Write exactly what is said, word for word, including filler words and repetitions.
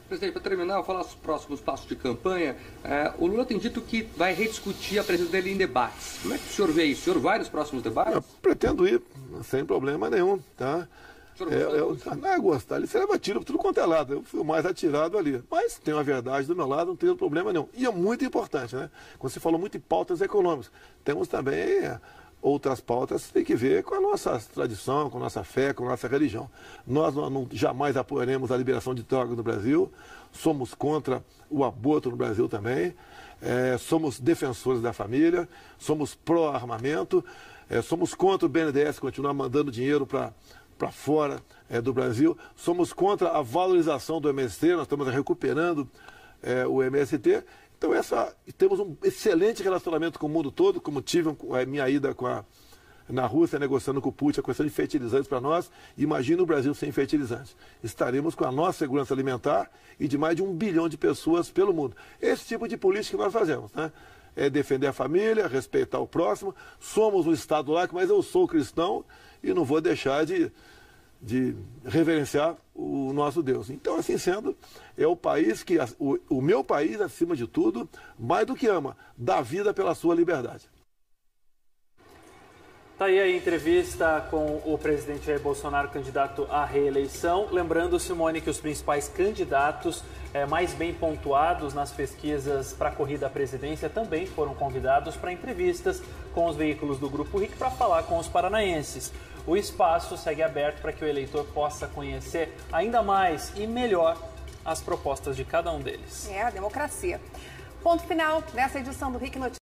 Presidente, para terminar, eu vou falar dos próximos passos de campanha. É, o Lula tem dito que vai rediscutir a presença dele em debates. Como é que o senhor vê isso? O senhor vai nos próximos debates? Eu pretendo ir, sem problema nenhum, tá? É, eu, não é gostar, ele se leva tiro por tudo quanto é lado. Eu fui o mais atirado ali. Mas tem uma verdade do meu lado, não tem problema nenhum. E é muito importante, né? Quando você falou muito em pautas econômicas, temos também é, outras pautas que tem que ver com a nossa tradição, com a nossa fé, com a nossa religião. Nós não, não, jamais apoiaremos a liberação de drogas no Brasil, somos contra o aborto no Brasil também, é, somos defensores da família, somos pró-armamento, é, somos contra o B N D E S continuar mandando dinheiro para para fora é, do Brasil. Somos contra a valorização do M S T, nós estamos recuperando é, o M S T. Então, essa, temos um excelente relacionamento com o mundo todo, como tive a minha ida com a, na Rússia, negociando com o Putin a questão de fertilizantes para nós. Imagina o Brasil sem fertilizantes. Estaremos com a nossa segurança alimentar e de mais de um bilhão de pessoas pelo mundo. Esse tipo de política que nós fazemos, né? É defender a família, respeitar o próximo. Somos um Estado laico, mas eu sou cristão e não vou deixar de, de reverenciar o nosso Deus. Então, assim sendo, é o país que, o, o meu país, acima de tudo, mais do que ama, dá vida pela sua liberdade. Tá aí a entrevista com o presidente Jair Bolsonaro, candidato à reeleição. Lembrando, Simone, que os principais candidatos é, mais bem pontuados nas pesquisas para a corrida à presidência também foram convidados para entrevistas com os veículos do Grupo R I C para falar com os paranaenses. O espaço segue aberto para que o eleitor possa conhecer ainda mais e melhor as propostas de cada um deles. É a democracia. Ponto final nessa edição do R I C Notícias.